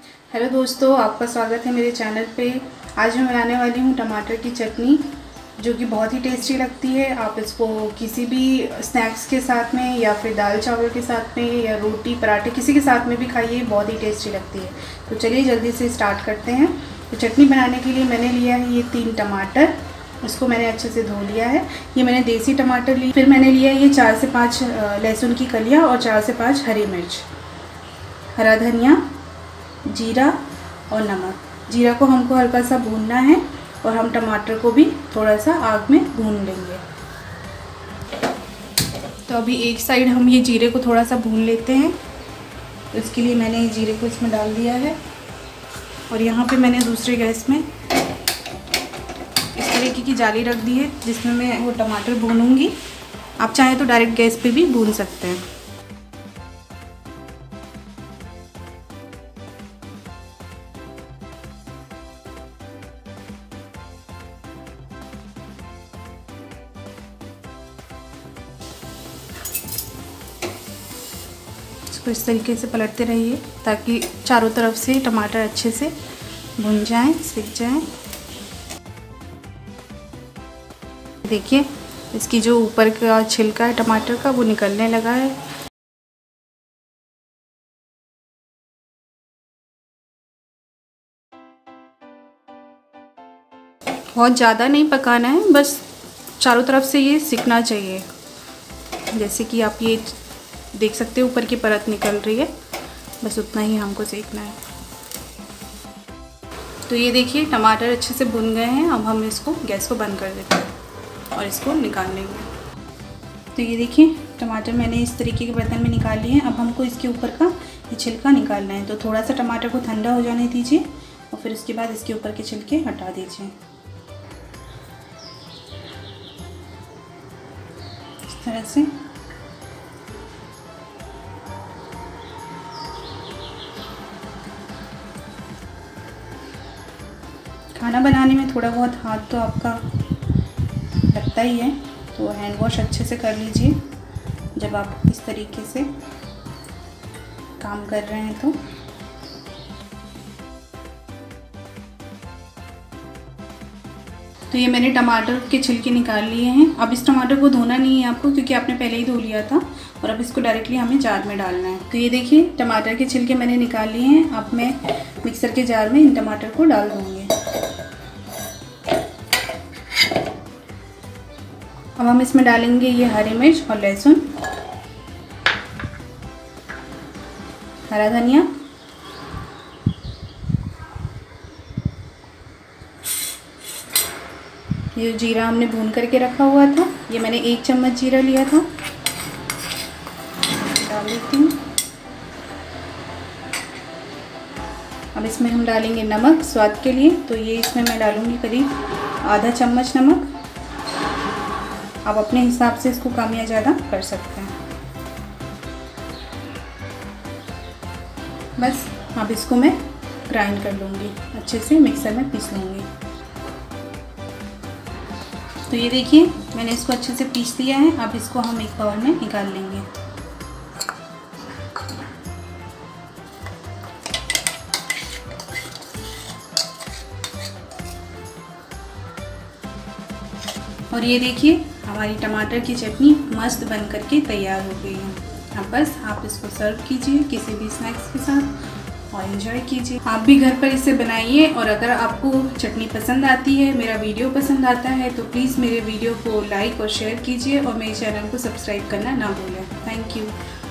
Hello दोस्तों, आपका स्वागत है मेरे चैनल पे। आज मैं बनाने वाली हूँ टमाटर की चटनी, जो कि बहुत ही टेस्टी लगती है। आप इसको किसी भी स्नैक्स के साथ में या फिर दाल चावल के साथ में या रोटी पराठे किसी के साथ में भी खाइए, बहुत ही टेस्टी लगती है। तो चलिए जल्दी से स्टार्ट करते हैं। तो चटनी बनाने के लिए मैंने लिया है ये 3 टमाटर, इसको मैंने अच्छे से धो लिया है। ये मैंने देसी टमाटर ली। फिर मैंने लिया ये 4 से 5 लहसुन की कलियाँ और 4 से 5 हरी मिर्च, हरा धनिया, जीरा और नमक। जीरा को हमको हल्का सा भूनना है और हम टमाटर को भी थोड़ा सा आग में भून लेंगे। तो अभी एक साइड हम ये जीरे को थोड़ा सा भून लेते हैं। तो इसके लिए मैंने ये जीरे को इसमें डाल दिया है और यहाँ पे मैंने दूसरे गैस में इस तरीके की जाली रख दी है, जिसमें मैं वो टमाटर भूनूंगी। आप चाहें तो डायरेक्ट गैस पे भी भून सकते हैं। इसको इस तरीके से पलटते रहिए ताकि चारों तरफ से टमाटर अच्छे से भुन जाएं, सिक जाएं। देखिए इसकी जो ऊपर का छिलका है टमाटर का, वो निकलने लगा है। बहुत ज़्यादा नहीं पकाना है, बस चारों तरफ से ये सिकना चाहिए। जैसे कि आप ये देख सकते हो ऊपर की परत निकल रही है, बस उतना ही हमको सेकना है। तो ये देखिए टमाटर अच्छे से भुन गए हैं। अब हम इसको गैस को बंद कर देते हैं और इसको निकाल लेंगे। तो ये देखिए टमाटर मैंने इस तरीके के बर्तन में निकाल लिए हैं। अब हमको इसके ऊपर का ये छिलका निकालना है। तो थोड़ा सा टमाटर को ठंडा हो जाने दीजिए और फिर उसके बाद इसके ऊपर के छिलके हटा दीजिए इस तरह से। खाना बनाने में थोड़ा बहुत हाथ तो आपका लगता ही है, तो हैंड वॉश अच्छे से कर लीजिए जब आप इस तरीके से काम कर रहे हैं। तो ये मैंने टमाटर के छिलके निकाल लिए हैं। अब इस टमाटर को धोना नहीं है आपको, क्योंकि आपने पहले ही धो लिया था। और अब इसको डायरेक्टली हमें जार में डालना है। तो ये देखिए टमाटर के छिलके मैंने निकाल लिए हैं। अब मैं मिक्सर के जार में इन टमाटर को डाल दूँगी। अब हम इसमें डालेंगे ये हरी मिर्च और लहसुन, हरा धनिया, ये जीरा हमने भून करके रखा हुआ था, ये मैंने 1 चम्मच जीरा लिया था, डाल देती हूँ। अब इसमें हम डालेंगे नमक स्वाद के लिए। तो ये इसमें मैं डालूँगी करीब आधा चम्मच नमक। आप अपने हिसाब से इसको कम या ज़्यादा कर सकते हैं। बस अब इसको मैं ग्राइंड कर लूँगी, अच्छे से मिक्सर में पीस लूँगी। तो ये देखिए मैंने इसको अच्छे से पीस लिया है। अब इसको हम एक बाउल में निकाल लेंगे। और ये देखिए हमारी टमाटर की चटनी मस्त बन करके तैयार हो गई है। अब बस आप इसको सर्व कीजिए किसी भी स्नैक्स के साथ और एंजॉय कीजिए। आप भी घर पर इसे बनाइए। और अगर आपको चटनी पसंद आती है, मेरा वीडियो पसंद आता है, तो प्लीज़ मेरे वीडियो को लाइक और शेयर कीजिए और मेरे चैनल को सब्सक्राइब करना ना भूलें। Thank you.